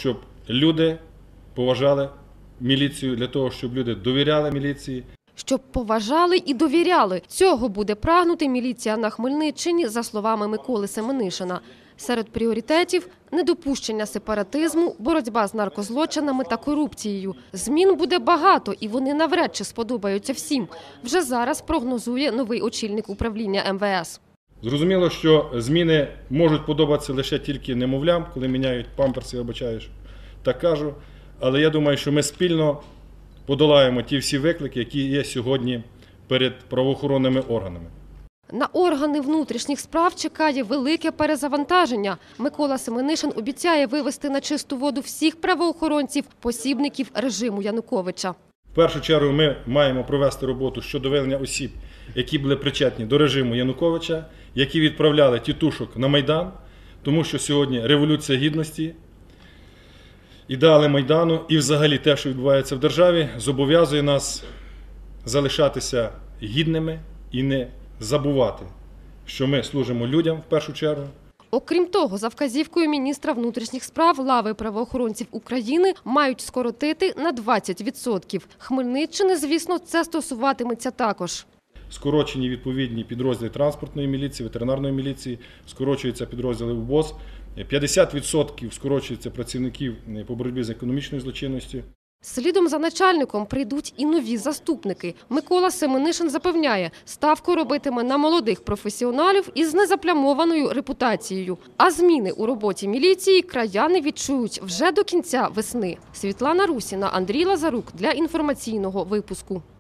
щоб люди поважали міліцію, для того, щоб люди довіряли міліції. Щоб поважали і довіряли. Цього буде прагнути міліція на Хмельниччині, за словами Миколи Семенишина. Серед пріоритетів – недопущення сепаратизму, боротьба з наркозлочинами та корупцією. Змін буде багато, і вони навряд чи сподобаються всім. Вже зараз прогнозує новий очільник управління МВС. Зрозуміло, що зміни можуть подобатися лише тільки немовлям, коли міняють памперси, вибачаєш, так кажу. Але я думаю, що ми спільно подолаємо ті всі виклики, які є сьогодні перед правоохоронними органами. На органи внутрішніх справ чекає велике перезавантаження. Микола Семенишин обіцяє вивести на чисту воду всіх правоохоронців, посібників режиму Януковича. В першу чергу ми маємо провести роботу щодо виявлення осіб, які були причетні до режиму Януковича, які відправляли тітушок на Майдан, тому що сьогодні Революція Гідності, ідеали Майдану і взагалі те, що відбувається в державі, зобов'язує нас залишатися гідними і не забувати, що ми служимо людям в першу чергу. Окрім того, за вказівкою міністра внутрішніх справ, лави правоохоронців України мають скоротити на 20%. Хмельниччини, звісно, це стосуватиметься також. Скорочені відповідні підрозділи транспортної міліції, ветеринарної міліції, скорочуються підрозділи УБОЗ, 50% скорочуються працівників по боротьбі з економічною злочинністю. Слідом за начальником прийдуть і нові заступники. Микола Семенишин запевняє, ставку робитиме на молодих професіоналів із незаплямованою репутацією. А зміни у роботі міліції краяни відчують вже до кінця весни. Світлана Русіна, Андрій Лазарук для інформаційного випуску.